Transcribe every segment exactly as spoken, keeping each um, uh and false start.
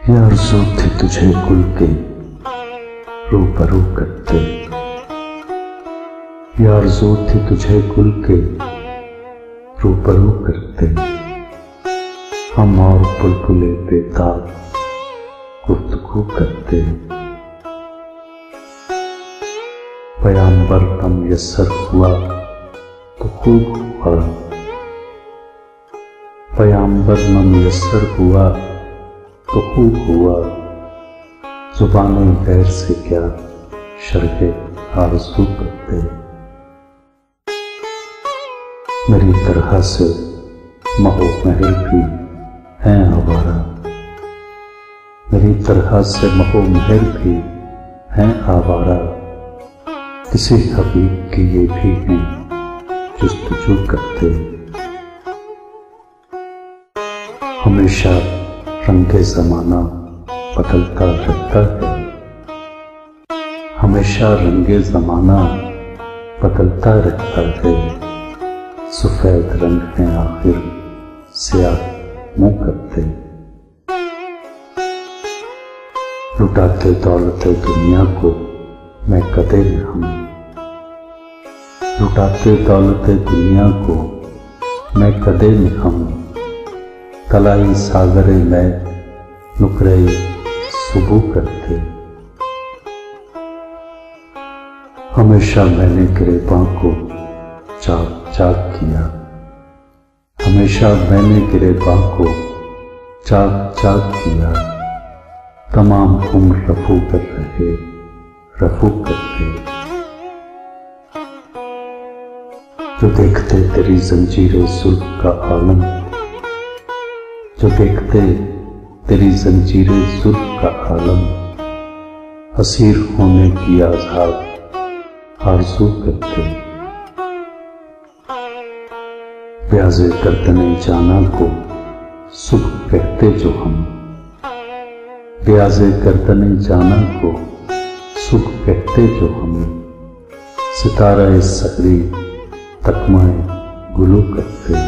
ये आरज़ू थी तुझे कुल के रूबरू करते, ये आरज़ू थी तुझे कुल के रूबरू करते। हम और बुलबुले बेताब गुफ्तगू करते। पैगंबर का मुयस्सर हुआ तो खूब हुआ, पैगंबर न मुयस्सर हुआ तो खूब हुआ। ज़ुबाने गैर से क्या शर्हे आरज़ू करते। मेरी तरह से महो महर भी हैं आवारा, मेरी तरह से महो महर भी हैं आवारा। किसी हबीब की ये भी हैं जुस्तजू करते। हमेशा रंगे ज़माना बदलता रहता है, हमेशा रंगे ज़माना बदलता रहता है। सफेद रंग है आखिर स्याह मुंह करते। लुटाते दौलते दुनिया को मैं कदे में हम, लुटाते दौलते दुनिया को मैं कदे में हम। तलाई सागरे में नुकरे सुबह करते। हमेशा मैंने गिरेबां को चाक चाक किया, हमेशा मैंने गिरेबां को चाक चाक किया। तमाम उम्र रफू कर रहे रफू करते। जो देखते तेरी जंजीरें जुल्फ का आलम, जो देखते तेरी जंजीरें जुल्फ का आलम। असीर होने की आज़ाद आरज़ू करते। ब्याज़े गर्दने जाना को सुबह कहते जो हम, ब्याज़े गर्दने जाना को सुबह कहते जो हम। सितारा सहरी तकमाए गुलू करते।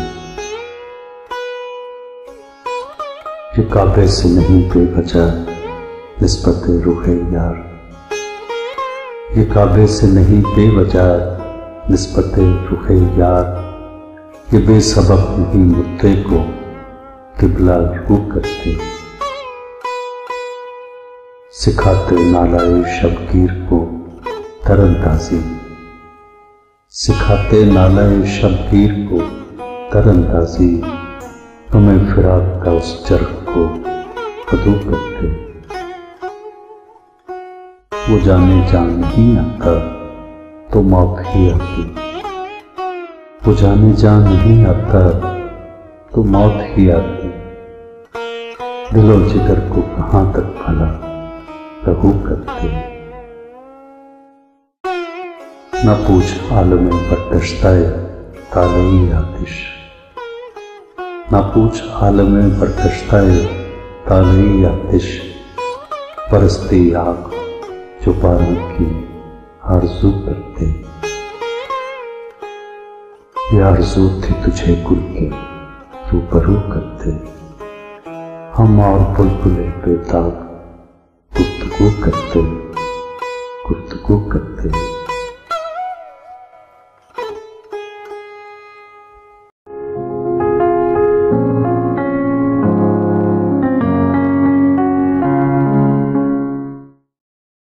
ये काबे से नहीं बेवजह निस्बत रूहे यार, ये काबे से नहीं बेवजह निस्बत रूहे यार। ये बेसबब नहीं मुद्दे को किबला रू करते। सिखाते नालाए शबगीर को तरंदाजी, सिखाते नालाए शबगीर को तरंदाजी। तुम्हें फिराक का उस चरख को कदू करते। वो जाने जान नहीं आता तो मौत ही आती, वो जाने जान नहीं आता तो मौत ही आती। दिलो जिगर को कहां तक भला रहू करते। न पूछ आलम बरकश्ताए तालई आतिश, ना पूछ आलम बरकश्ताए तालई आतिश। परस्ती आग जो पाने की आरज़ू करते। ये आरज़ू थी तुझे कुल के रूबरू करते। हम और बुलबुले बेताब गुफ्तगू करते गुफ्तगू करते।